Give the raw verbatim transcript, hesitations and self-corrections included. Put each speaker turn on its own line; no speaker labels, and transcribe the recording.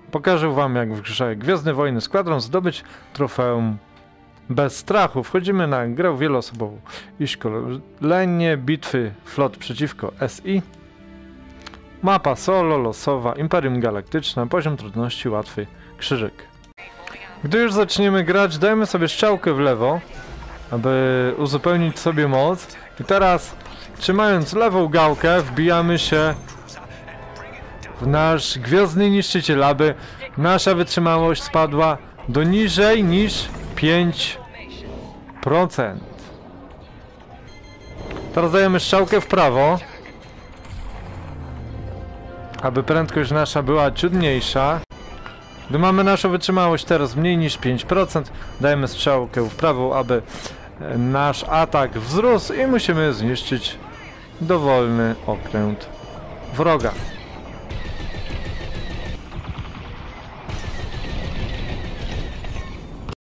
Pokażę wam, jak w grze Gwiezdne Wojny Składron zdobyć trofeum bez strachu. Wchodzimy na grę wieloosobową i szkolenie bitwy flot przeciwko S I. Mapa solo, losowa, Imperium Galaktyczne, poziom trudności łatwy, krzyżyk. Gdy już zaczniemy grać, dajemy sobie strzałkę w lewo, aby uzupełnić sobie moc. I teraz, trzymając lewą gałkę, wbijamy się w nasz gwiezdny niszczyciel, aby nasza wytrzymałość spadła do niżej niż pięć procent. Teraz dajemy strzałkę w prawo, aby prędkość nasza była ciut mniejsza. Gdy mamy naszą wytrzymałość teraz mniej niż pięć procent, dajemy strzałkę w prawo, aby nasz atak wzrósł i musimy zniszczyć dowolny okręt wroga.